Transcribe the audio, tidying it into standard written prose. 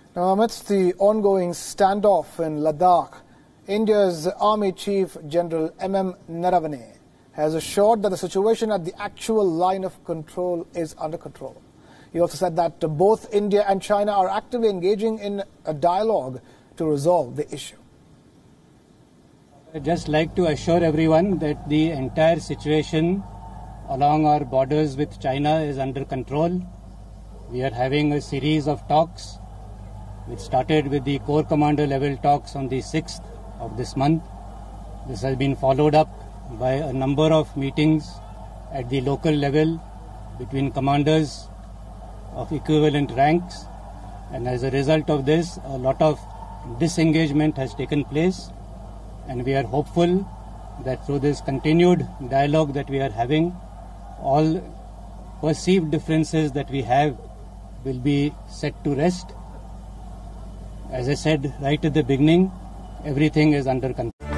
Now, amidst the ongoing standoff in Ladakh, India's Army Chief General M.M. Naravane has assured that the situation at the actual line of control is under control. He also said that both India and China are actively engaging in a dialogue to resolve the issue. I'd just like to assure everyone that the entire situation along our borders with China is under control. We are having a series of talks which started with the Corps Commander level talks on the 6th of this month. This has been followed up by a number of meetings at the local level between commanders of equivalent ranks, and as a result of this, a lot of disengagement has taken place, and we are hopeful that through this continued dialogue that we are having, all perceived differences that we have will be set to rest. As I said right at the beginning, everything is under control.